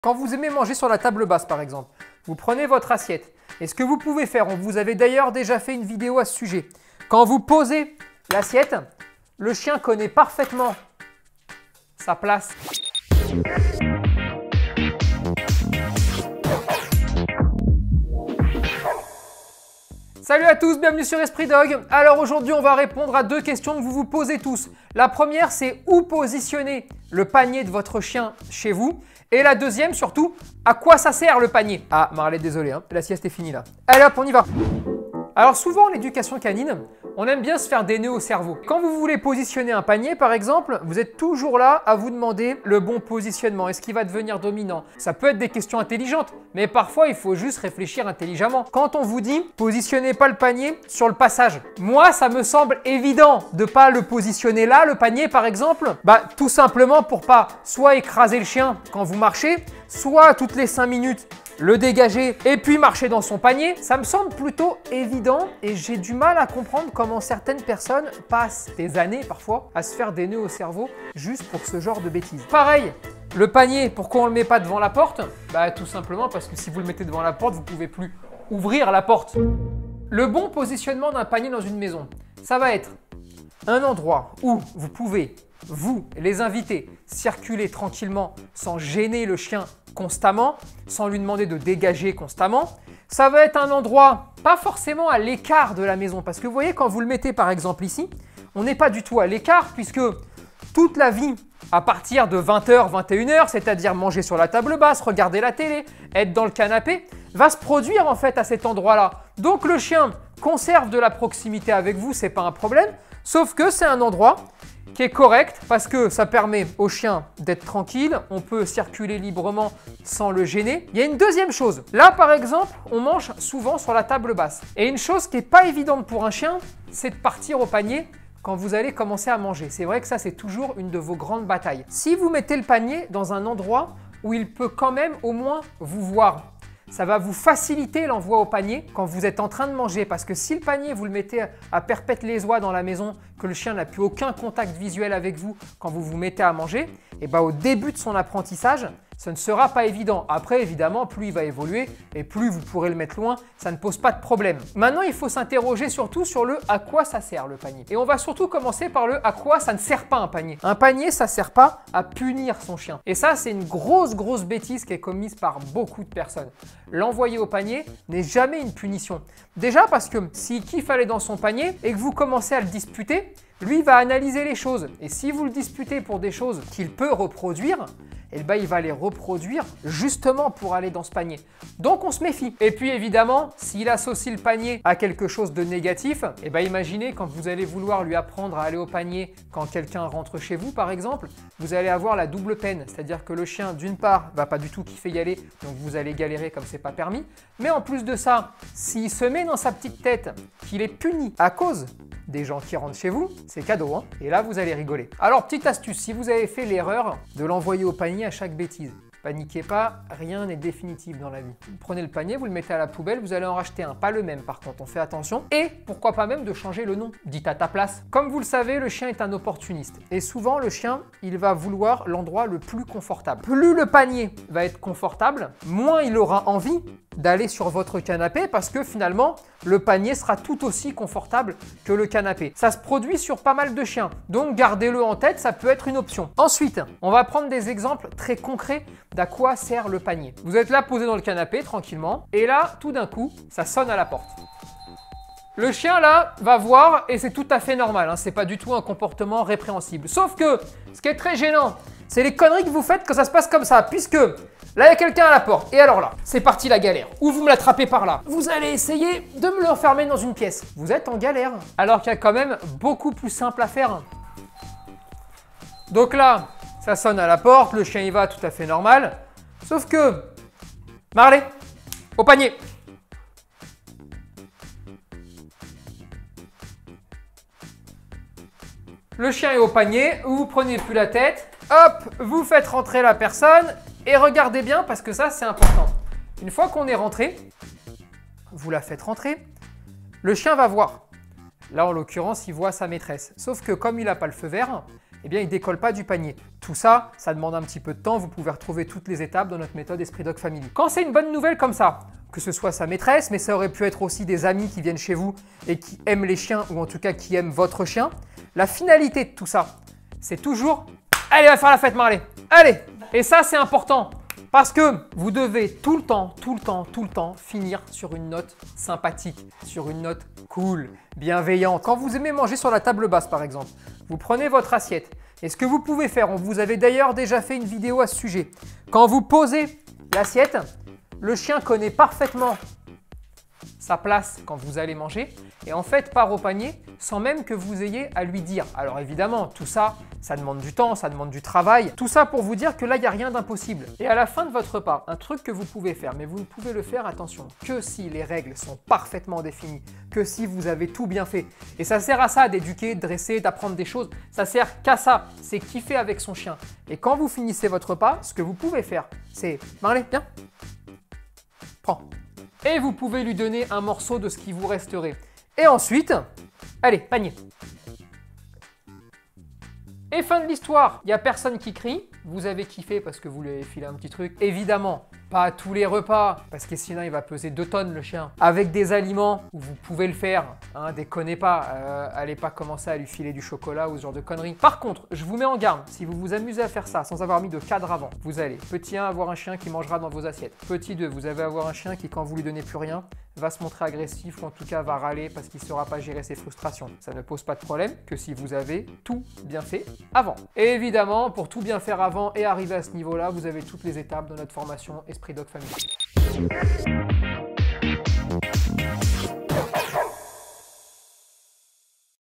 Quand vous aimez manger sur la table basse par exemple, vous prenez votre assiette et ce que vous pouvez faire, on vous avait d'ailleurs déjà fait une vidéo à ce sujet. Quand vous posez l'assiette, le chien connaît parfaitement sa place. Salut à tous, bienvenue sur Esprit Dog. Alors aujourd'hui, on va répondre à deux questions que vous vous posez tous. La première, c'est où positionner le panier de votre chien chez vous? Et la deuxième, surtout, à quoi ça sert le panier? Ah, Marley, désolé, hein, la sieste est finie là. Allez hop, on y va. Alors souvent, en éducation canine, on aime bien se faire des nœuds au cerveau. Quand vous voulez positionner un panier, par exemple, vous êtes toujours là à vous demander le bon positionnement. Est-ce qu'il va devenir dominant? Ça peut être des questions intelligentes, mais parfois, il faut juste réfléchir intelligemment. Quand on vous dit « positionnez pas le panier sur le passage », moi, ça me semble évident de ne pas le positionner là, le panier, par exemple. Tout simplement pour pas soit écraser le chien quand vous marchez, soit toutes les 5 minutes, le dégager et puis marcher dans son panier, ça me semble plutôt évident et j'ai du mal à comprendre comment certaines personnes passent des années parfois à se faire des nœuds au cerveau juste pour ce genre de bêtises. Pareil, le panier, pourquoi on ne le met pas devant la porte? Tout simplement parce que si vous le mettez devant la porte, vous ne pouvez plus ouvrir la porte. Le bon positionnement d'un panier dans une maison, ça va être un endroit où vous pouvez, vous, les invités, circuler tranquillement sans gêner le chien constamment, sans lui demander de dégager constamment. Ça va être un endroit pas forcément à l'écart de la maison parce que vous voyez quand vous le mettez par exemple ici, on n'est pas du tout à l'écart puisque toute la vie à partir de 20h, 21h, c'est-à-dire manger sur la table basse, regarder la télé, être dans le canapé, va se produire en fait à cet endroit-là. Donc le chien conserve de la proximité avec vous, c'est pas un problème, sauf que c'est un endroit qui est correct parce que ça permet au chien d'être tranquille, on peut circuler librement sans le gêner. Il y a une deuxième chose. Là, par exemple, on mange souvent sur la table basse. Et une chose qui n'est pas évidente pour un chien, c'est de partir au panier quand vous allez commencer à manger. C'est vrai que ça, c'est toujours une de vos grandes batailles. Si vous mettez le panier dans un endroit où il peut quand même au moins vous voir, ça va vous faciliter l'envoi au panier quand vous êtes en train de manger parce que si le panier, vous le mettez à perpète les oies dans la maison, que le chien n'a plus aucun contact visuel avec vous quand vous vous mettez à manger, et au début de son apprentissage, ce ne sera pas évident. Après, évidemment, plus il va évoluer et plus vous pourrez le mettre loin, ça ne pose pas de problème. Maintenant, il faut s'interroger surtout sur le à quoi ça sert le panier. Et on va surtout commencer par le à quoi ça ne sert pas un panier. Un panier, ça ne sert pas à punir son chien. Et ça, c'est une grosse bêtise qui est commise par beaucoup de personnes. L'envoyer au panier n'est jamais une punition. Déjà parce que s'il kiffe aller dans son panier et que vous commencez à le disputer, lui va analyser les choses. Et si vous le disputez pour des choses qu'il peut reproduire, il va les reproduire justement pour aller dans ce panier. Donc on se méfie. Et puis évidemment, s'il associe le panier à quelque chose de négatif, imaginez quand vous allez vouloir lui apprendre à aller au panier quand quelqu'un rentre chez vous par exemple, vous allez avoir la double peine. C'est-à-dire que le chien d'une part va pas du tout kiffer y aller, donc vous allez galérer comme c'est pas permis. Mais en plus de ça, s'il se met dans sa petite tête qu'il est puni à cause des gens qui rentrent chez vous, c'est cadeau, hein. Et là, vous allez rigoler. Alors, petite astuce, si vous avez fait l'erreur de l'envoyer au panier à chaque bêtise, paniquez pas, rien n'est définitif dans la vie. Vous prenez le panier, vous le mettez à la poubelle, vous allez en racheter un, pas le même par contre, on fait attention. Et pourquoi pas même de changer le nom, dites à ta place. Comme vous le savez, le chien est un opportuniste. Et souvent, le chien, il va vouloir l'endroit le plus confortable. Plus le panier va être confortable, moins il aura envie d'aller sur votre canapé parce que finalement, le panier sera tout aussi confortable que le canapé. Ça se produit sur pas mal de chiens, donc gardez-le en tête, ça peut être une option. Ensuite, on va prendre des exemples très concrets d'à quoi sert le panier. Vous êtes là posé dans le canapé tranquillement et là, tout d'un coup, ça sonne à la porte. Le chien là va voir et c'est tout à fait normal, hein, c'est pas du tout un comportement répréhensible. Sauf que ce qui est très gênant, c'est les conneries que vous faites quand ça se passe comme ça, puisque là il y a quelqu'un à la porte et alors là, c'est parti la galère. Ou vous me l'attrapez par là, vous allez essayer de me l'enfermer dans une pièce. Vous êtes en galère, alors qu'il y a quand même beaucoup plus simple à faire. Donc là, ça sonne à la porte, le chien y va tout à fait normal. Sauf que, Marley, au panier. Le chien est au panier, vous prenez plus la tête, hop, vous faites rentrer la personne et regardez bien parce que ça c'est important. Une fois qu'on est rentré, vous la faites rentrer, le chien va voir. Là en l'occurrence il voit sa maîtresse. Sauf que comme il n'a pas le feu vert, eh bien, il ne décolle pas du panier. Tout ça, ça demande un petit peu de temps. Vous pouvez retrouver toutes les étapes dans notre méthode Esprit Dog Family. Quand c'est une bonne nouvelle comme ça, que ce soit sa maîtresse, mais ça aurait pu être aussi des amis qui viennent chez vous et qui aiment les chiens, ou en tout cas qui aiment votre chien, la finalité de tout ça, c'est toujours « Allez, va faire la fête, Marley! Allez !» Et ça, c'est important. Parce que vous devez tout le temps finir sur une note sympathique, sur une note cool, bienveillante. Quand vous aimez manger sur la table basse par exemple, vous prenez votre assiette et ce que vous pouvez faire, on vous avait d'ailleurs déjà fait une vidéo à ce sujet. Quand vous posez l'assiette, le chien connaît parfaitement sa place quand vous allez manger et en fait part au panier sans même que vous ayez à lui dire. Alors évidemment, tout ça, ça demande du temps, ça demande du travail. Tout ça pour vous dire que là, il n'y a rien d'impossible. Et à la fin de votre repas, un truc que vous pouvez faire, mais vous ne pouvez le faire, attention, que si les règles sont parfaitement définies, que si vous avez tout bien fait. Et ça sert à ça d'éduquer, de dresser, d'apprendre des choses. Ça sert qu'à ça, c'est kiffer avec son chien. Et quand vous finissez votre repas, ce que vous pouvez faire, c'est « Marley, viens, prends ». Et vous pouvez lui donner un morceau de ce qui vous resterait. Et ensuite, allez, panier. Et fin de l'histoire, il n'y a personne qui crie. Vous avez kiffé parce que vous lui avez filé un petit truc. Évidemment, pas à tous les repas, parce que sinon il va peser 2 tonnes le chien. Avec des aliments où vous pouvez le faire, hein, déconnez pas, allez pas commencer à lui filer du chocolat ou ce genre de conneries. Par contre, je vous mets en garde, si vous vous amusez à faire ça sans avoir mis de cadre avant, vous allez, petit 1, avoir un chien qui mangera dans vos assiettes. Petit 2, vous allez avoir un chien qui, quand vous lui donnez plus rien, va se montrer agressif ou en tout cas va râler parce qu'il ne saura pas gérer ses frustrations. Ça ne pose pas de problème que si vous avez tout bien fait avant. Et évidemment, pour tout bien faire avant et arriver à ce niveau-là, vous avez toutes les étapes de notre formation Esprit Dog Family.